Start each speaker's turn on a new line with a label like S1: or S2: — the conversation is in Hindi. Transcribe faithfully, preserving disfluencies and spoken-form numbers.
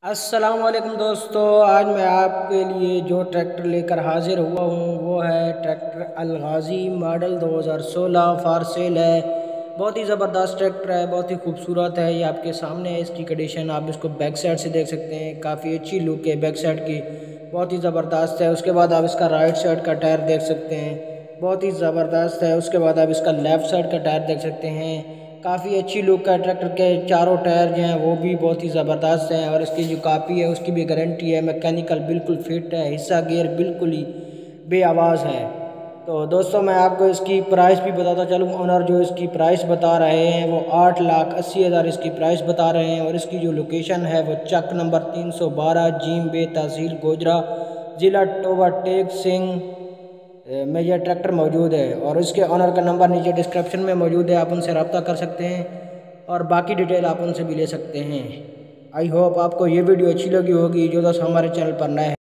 S1: अस्सलाम वालेकुम दोस्तों, आज मैं आपके लिए जो ट्रैक्टर लेकर हाजिर हुआ हूँ वो है ट्रैक्टर अल गाज़ी मॉडल दो हज़ार सोलह फॉर सेल है। बहुत ही ज़बरदस्त ट्रैक्टर है, बहुत ही खूबसूरत है। ये आपके सामने है इसकी कंडीशन, आप इसको बैक साइड से देख सकते हैं। काफ़ी अच्छी लुक है बैक साइड की, बहुत ही ज़बरदस्त है। उसके बाद आप इसका राइट साइड का टायर देख सकते हैं, बहुत ही ज़बरदस्त है। उसके बाद आप इसका लेफ़्ट साइड का टायर देख सकते हैं, काफ़ी अच्छी लुक है। ट्रैक्टर के चारों टायर जो हैं वो भी बहुत ही ज़बरदस्त हैं और इसकी जो कापी है उसकी भी गारंटी है। मैकेनिकल बिल्कुल फिट है, हिस्सा गियर बिल्कुल ही बेआवाज़ है। तो दोस्तों मैं आपको इसकी प्राइस भी बताता चलूँ। ऑनर जो इसकी प्राइस बता रहे हैं वो आठ लाख अस्सी हज़ार इसकी प्राइस बता रहे हैं और इसकी जो लोकेशन है वो चक नंबर तीन सौ बारह जीम बे तहसील गोजरा ज़िला टोबा टेक सिंह में यह ट्रैक्टर मौजूद है। और इसके ऑनर का नंबर नीचे डिस्क्रिप्शन में मौजूद है, आप उनसे रब्ता कर सकते हैं और बाकी डिटेल आप उनसे भी ले सकते हैं। आई होप आपको ये वीडियो अच्छी लगी होगी। जो दोस्त हमारे चैनल पर नए हैं